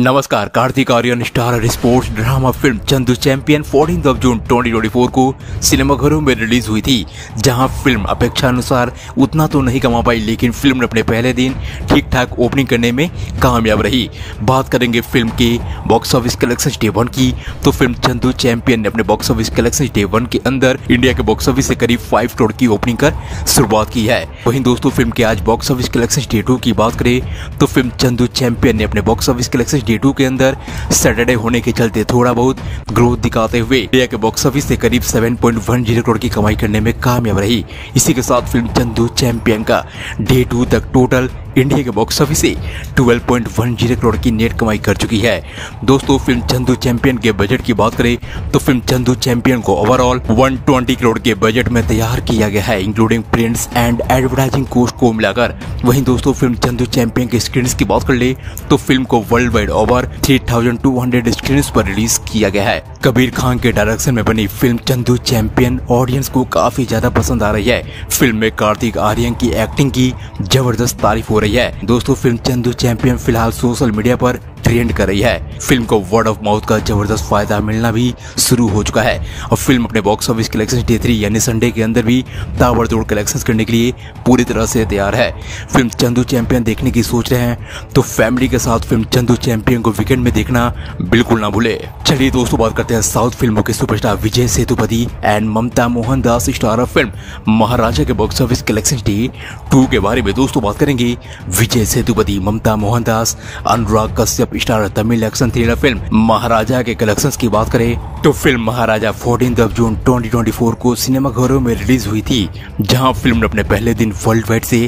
नमस्कार। Kartik Aaryan star sports drama film Chandu Champion 14 जून 2024 को सिनेमाघरों में रिलीज हुई थी, जहां फिल्म अपेक्षानुसार उतना तो नहीं कमा पाई, लेकिन फिल्म ने अपने पहले दिन ठीक ठाक ओपनिंग करने में कामयाब रही। बात करेंगे फिल्म के बॉक्स ऑफिस कलेक्शन डे 1 की, तो फिल्म चंदू चैंपियन ने अपने बॉक्स ऑफिस कलेक्शन डे 1 के अंदर इंडिया के बॉक्स ऑफिस से करीब 5 करोड़ की ओपनिंग कर शुरुआत की है। वहीं दोस्तों फिल्म के आज बॉक्स ऑफिस कलेक्शन डे 2 की बात करें तो फिल्म चंदू चैंपियन ने अपने बॉक्स ऑफिस कलेक्शन डे 2 के अंदर सैटरडे होने के चलते थोड़ा बहुत ग्रोथ दिखाते हुए इंडिया के बॉक्स ऑफिस से करीब 7.10 करोड़ की कमाई करने में कामयाब रही। इसी के साथ फिल्म चंदू चैंपियन का डे 2 तक टोटल इंडिया के बॉक्स ऑफिस से 12.10 करोड़ की नेट कमाई कर चुकी है। दोस्तों फिल्म चंदू चैंपियन के बजट की बात करें तो फिल्म चंदू चैंपियन को ओवरऑल 120 करोड़ के बजट में तैयार किया गया है, including prints and advertising cost को मिलाकर। वहीं दोस्तों फिल्म चंदू चैंपियन के स्क्रीन्स की बात कर ले तो फिल्म को वर्ल्ड वाइड ओवर 3200 स्क्रीन्स पर रिलीज किया गया है। कबीर खान के डायरेक्शन में बनी फिल्म चंदू चैंपियन ऑडियंस को काफी ज्यादा पसंद आ रही है। फिल्म में कार्तिक आर्यन की एक्टिंग की जबरदस्त तारीफ हो रही है। दोस्तों फिल्म चंदू चैंपियन फिलहाल सोशल मीडिया पर ट्रेंड कर रही है। फिल्म को वर्ड ऑफ माउथ का जबरदस्त फायदा मिलना भी शुरू हो चुका है और फिल्म अपने बॉक्स ऑफिस कलेक्शन डे 3 यानी संडे के अंदर भी ताबड़तोड़ कलेक्शंस करने के लिए पूरी तरह से तैयार है। फिल्म चंदू चैंपियन देखने की सोच रहे हैं तो फैमिली के साथ फिल्म चंदू चैंपियन को वीकेंड में देखना बिल्कुल ना भूले। चलिए दोस्तों बात करते हैं साउथ फिल्मों के superstar Vijay Sethupathi and Mamta Mohandas star of film Maharaja के बॉक्स ऑफिस कलेक्शन डे 2 के बारे में। दोस्तों बात करेंगे Vijay Sethupathi, Mamta Mohandas, Anurag Kashyap star Tamil action thriller film Maharaja के कलेक्शंस की बात करें तो फिल्म महाराजा 14 जून 2024 को सिनेमाघरों में रिलीज हुई थी, जहां फिल्म ने अपने पहले दिन वर्ल्ड वाइड से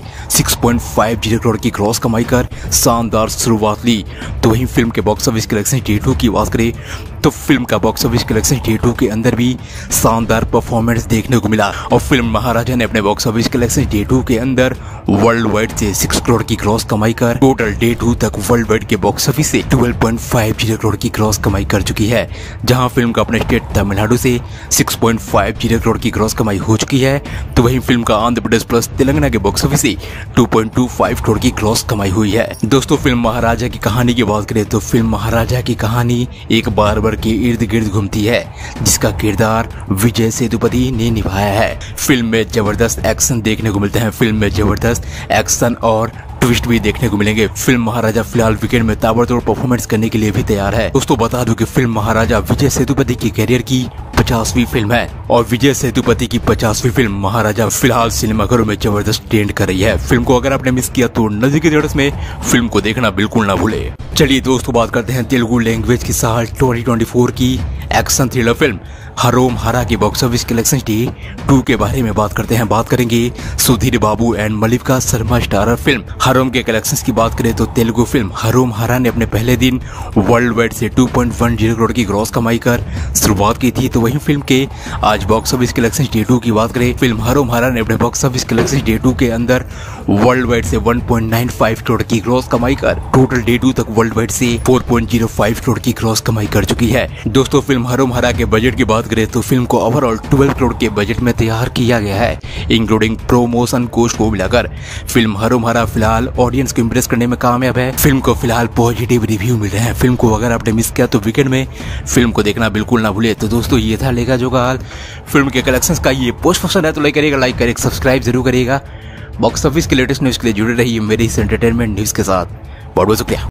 6.50 करोड़ की ग्रॉस कमाई कर शानदार शुरुआत ली। तो वहीं फिल्म के बॉक्स ऑफिस कलेक्शन डे 2 की बात करें तो फिल्म का बॉक्स ऑफिस कलेक्शन डे 2 के अंदर भी शानदार परफॉर्मेंस देखने को मिला और फिल्म महाराजा ने अपने बॉक्स ऑफिस कलेक्शन डे 2 के अंदर वर्ल्ड वाइड से 6 करोड़ की ग्रॉस कमाई कर टोटल डे 2 तक वर्ल्ड वाइड के बॉक्स ऑफिस से 12.50 करोड़ की ग्रॉस कमाई कर चुकी है, जहां फिल्म का अपने स्टेट तमिलनाडु से 6.50 करोड़ की ग्रॉस कमाई हो चुकी है। तो वहीं फिल्म का आंध्र प्रदेश प्लस तेलंगाना के बॉक्स ऑफिस से 2.25 करोड़ की ग्रॉस कमाई हुई है। दोस्तों फिल्म महाराजा की कहानी की बात करें तो फिल्म महाराजा की कहानी एक बार्बर के इर्द गिर्द घूमती है, जिसका किरदार विजय सेतुपति ने निभाया है। फिल्म में जबरदस्त एक्शन देखने को मिलते हैं। फिल्म में जबरदस्त एक्शन और ट्विस्ट भी देखने को मिलेंगे। फिल्म महाराजा फिलहाल वीकेंड में ताबड़तोड़ परफॉर्मेंस करने के लिए भी तैयार है। दोस्तों बता दूं कि फिल्म महाराजा विजय सेतुपति की करियर की 50वीं फिल्म है और विजय सेतुपति की 50वीं फिल्म महाराजा फिलहाल सिनेमाघरों में जबरदस्त ट्रेंड कर रही है। फिल्म को अगर आपने मिस किया तो नजदीकी थिएटर्स में फिल्म को देखना बिल्कुल ना भूले। चलिए दोस्तों बात करते हैं तेलुगु लैंग्वेज की साल 2024 की एक्शन थ्रिलर फिल्म हरोम हरा की बॉक्स ऑफिस कलेक्शन डे 2 के बारे में बात करते हैं। बात करेंगे Sudheer Babu and Mallika Sharma starrer film Harom के कलेक्शंस की बात करें तो तेलुगु फिल्म हरोम हरा ने अपने पहले दिन वर्ल्ड वाइड से 2.10 करोड़ की ग्रॉस कमाई कर शुरुआत की थी। तो वहीं फिल्म के आज बॉक्स ऑफिस कलेक्शन डे 2 की बात करें, फिल्म हरोम हरा ने अपने बॉक्स ऑफिस कलेक्शन डे 2 के अंदर वर्ल्ड वाइड से 1.95 करोड़ की ग्रॉस कमाई कर टोटल डे 2 तक वर्ल्ड वाइड से 4.05 करोड़ की ग्रॉस कमाई कर चुकी है। दोस्तों फिल्म हरोम हरा के बजट की बात करें तो फिल्म को ओवरऑल 12 करोड़ के बजट में तैयार किया गया है, इंक्लूडिंग प्रोमोशन कॉस्ट को मिलाकर। फिल्म हरोम हरा फिलहाल ऑडियंस को इंप्रेस करने में कामयाब है। फिल्म को फिलहाल पॉजिटिव रिव्यू मिल रहे हैं। फिल्म को अगर आपने मिस किया तो वीकेंड में फिल्म को देखना बिल्कुल ना भूले। तो दोस्तों ये था लेगा जो हाल फिल्म के कलेक्शंस का। ये पोस्ट पसंद है तो लाइक करिएगा, सब्सक्राइब जरूर करिएगा। बॉक्स ऑफिस के लेटेस्ट न्यूज के लिए जुड़े रहिए मेरी इस एंटरटेनमेंट न्यूज के साथ। बहुत बहुत शुक्रिया।